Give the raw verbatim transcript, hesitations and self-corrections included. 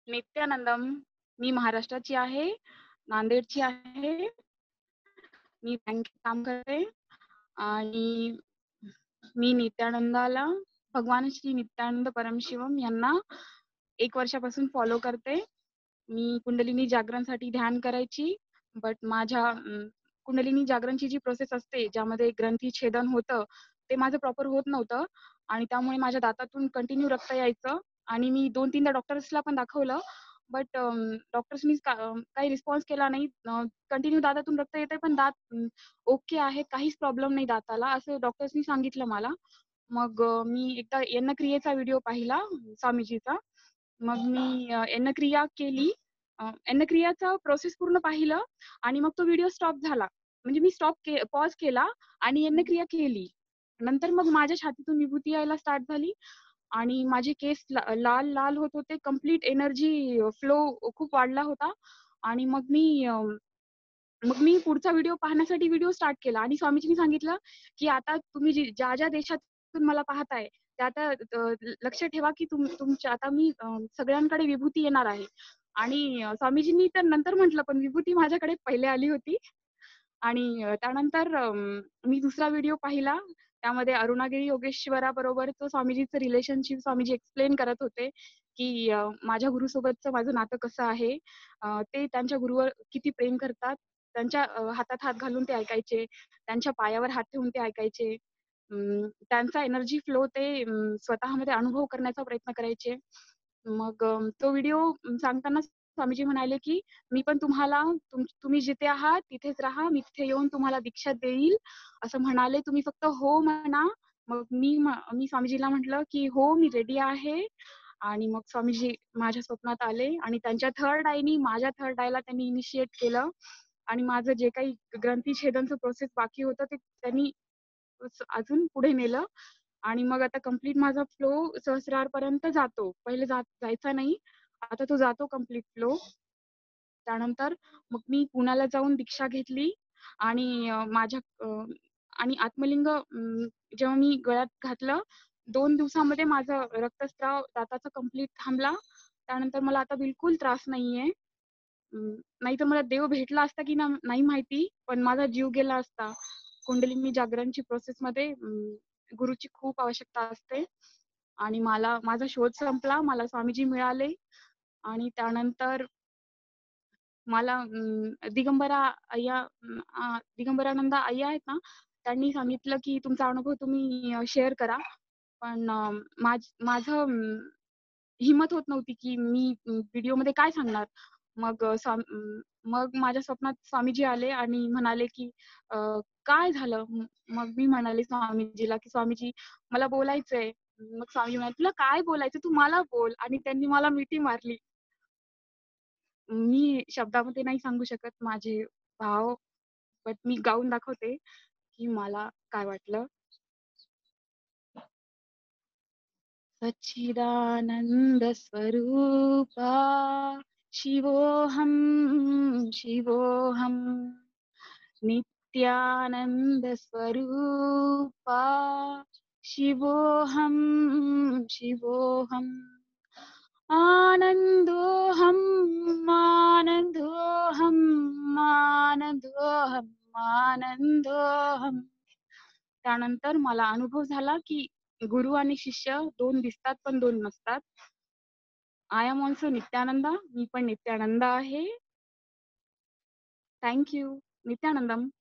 नित्यानंदम. मी महाराष्ट्राची आहे, नांदेडची आहे. मी बँकेत काम करते आणि मी नित्यानंदाला भगवान श्री नित्यानंद परमशिवम यांना एक वर्षापासून फॉलो करते. मी कुंडलिनी जागरणसाठी ध्यान करायची, बट माझ्या अं, कुंडलिनी जागरणची जी प्रोसेस असते, ज्यामध्ये ग्रंथी छेदन होतं, ते माझं प्रॉपर होत नव्हतं आणि त्यामुळे माझ्या दातातून कंटिन्यू रक्त यायचं आणि मी दोन तीनदा डॉक्टर्सला पण दाखवलं. बट डॉक्टर्सनी काही रिस्पॉन्स केला नाही. कंटिन्यू दातातून रक्त येतंय पण दात अं, ओके आहेत, काहीच प्रॉब्लेम नाही दाताला, असं डॉक्टर्सनी सांगितलं मला. मग अ, मी एकदा यज्ञक्रियेचा व्हिडिओ पाहिला स्वामीजीचा. मग मी अ, यज्ञक्रिया केली. अ, यज्ञक्रियाचा प्रोसेस पूर्ण पाहिलं आणि मग तो व्हिडिओ स्टॉप झाला. म्हणजे मी स्टॉप के पॉज केला आणि यज्ञक्रिया केली. नंतर मग माझ्या छातीतून विभूती यायला स्टार्ट झाली आणि माझे केस ला लाल लाल होत होते. कंप्लीट एनर्जी फ्लो खूप वाढला होता आणि मग मी अ, मग मी पुढचा व्हिडिओ पाहण्यासाठी व्हिडिओ स्टार्ट केला आणि स्वामीजींनी सांगितलं, की आता तुम्ही जी ज्या ज्या देशातून मला पाहताय, त्या आता अ, लक्ष ठेवा, की तुम तुमच्या आता मी अ, सगळ्यांकडे विभूती येणार आहे. आणि अ, स्वामीजींनी तर नंतर म्हटलं, पण विभूती माझ्याकडे पहिले आली होती. आणि अ, त्यानंतर अं, मी दुसरा व्हिडिओ पाहिला. त्यामध्ये अरुणागिरी योगेश्वराबरोबरचं स्वामीजीचं रिलेशनशिप स्वामीजी एक्सप्लेन करत होते, की अ, माझ्या गुरुसोबतचं माझं नातं कसं आहे. अ, ते त्यांच्या गुरुवर किती प्रेम करतात. त्यांच्या अ, हातात हात घालून ते ऐकायचे. त्यांच्या पायावर हात ठेवून ते ऐकायचे. अं, त्यांचा एनर्जी फ्लो ते अं, स्वतःमध्ये अनुभव करण्याचा प्रयत्न करायचे. मग अ, तो व्हिडिओ सांगताना स्वामीजी म्हणाले, की "मी पण तुम्हाला तुम तुम्ही जिथे आहात तिथेच राहा. मी तिथे येऊन तुम्हाला दीक्षा देईल." असं म्हणाले. "तुम्ही फक्त हो म्हणा." मग मी म मी स्वामीजीला म्हटलं, की "हो, मी रेडी आहे." आणि मग स्वामीजी माझ्या स्वप्नात आले आणि त्यांच्या थर्ड आयनी माझ्या थर्ड आयला त्यांनी इनिशिएट केलं आणि माझं जे काही ग्रंथी छेदनचं प्रोसेस बाकी होतं ते त्यांनी स अजून पुढे नेलं आणि मग आता कंप्लीट माझा फ्लो सहस्रारपर्यंत जातो. पहिले जात जायचा नाही. आता तो जातो कंप्लीट फ्लो. त्यानंतर मग मी पुण्याला जाऊन दीक्षा घेतली आणि अ, माझ्या अ, आणि आत्मलिंग अं, जेव्हा मी गळ्यात घातलं, दोन दिवसामध्ये माझा रक्तस्राव दाताचा कंप्लीट थांबला. त्यानंतर मला आता बिलकुल त्रास नाहीये. अं, नाहीतर मला देव भेटला असता की ना नाही माहिती, पण माझा जीव गेला असता. कुंडलिनी जागरणची प्रोसेसमध्ये अं, गुरुची खूप आवश्यकता असते आणि मला माझा शोध संपला. मला स्वामीजी मिळाले आणि त्यानंतर मला अं, दिगंबरा अय्या अं, आ, दिगंबरानंद अय्या आहेत ना, त्यांनी सांगितलं की तुमचा अनुभव तुम्ही शेअर करा. पण अ, माझ माझं अं, हिम्मत होत नव्हती की मी अं, व्हिडिओमध्ये काय सांगणार. मग अ, स्वाम अं, मग माझ्या स्वप्नात स्वामीजी आले आणि म्हणाले की अ, "काय झालं?" म मग मी म्हणाले स्वामीजीला की "स्वामीजी मला बोलायचंय." मग स्वामीजी म्हणाले, "तुला काय बोलायचं? तू मला बोल." आणि त्यांनी मला मिठी मारली. मी शब्दामध्ये नाही सांगू शकत माझे भाव, बट मी गाऊन दाखवते, की मला काय वाटलं. सच्चिदानंद स्वरूपा शिवोऽहं शिवोऽहं नित्यानंद स्वरूपा शिवोऽहं शिवोऽहम् आनन्दोऽहं आनन्दोऽहं आनन्दोऽहं आनन्दोऽहम्. त्यानंतर मला अनुभव झाला, की गुरु आणि शिष्य दोन दिसतात, पण दोन नसतात. I am also Nityananda. मी पण नित्यानंद आहे. Thank you. नित्यानंदम.